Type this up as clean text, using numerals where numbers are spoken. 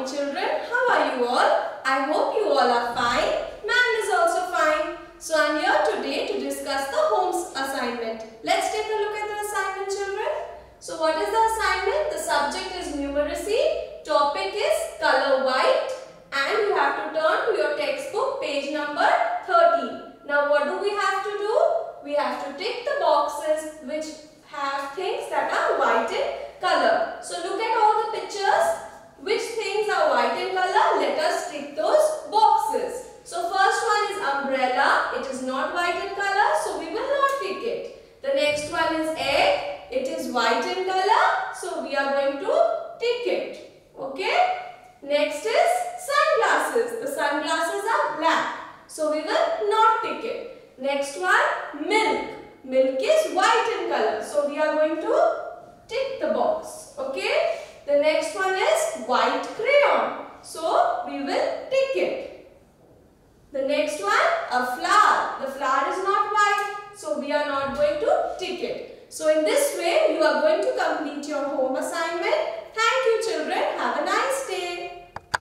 morning children. How are you all? I hope you all are fine. Ma'am is also fine. So I am here today to discuss the home's assignment. Let's take a look at the assignment children. So what is the assignment? The subject is numeracy. Topic is color white. And you have to turn to your textbook page number 13. Now what do we have to do? We have to tick the boxes which have things that are white in color. So look at all the pictures. Which things are white in color? Let us tick those boxes. So first one is umbrella. It is not white in color, so we will not tick it. The next one is egg. It is white in color, so we are going to tick it. Okay. Next is sunglasses. The sunglasses are black, so we will not tick it. Next one, milk. Milk is white in color, so we are going to tick the box. Okay. The next one is white crayon, so we will tick it. The next one, a flower. The flower is not white, so we are not going to tick it. So in this way, you are going to complete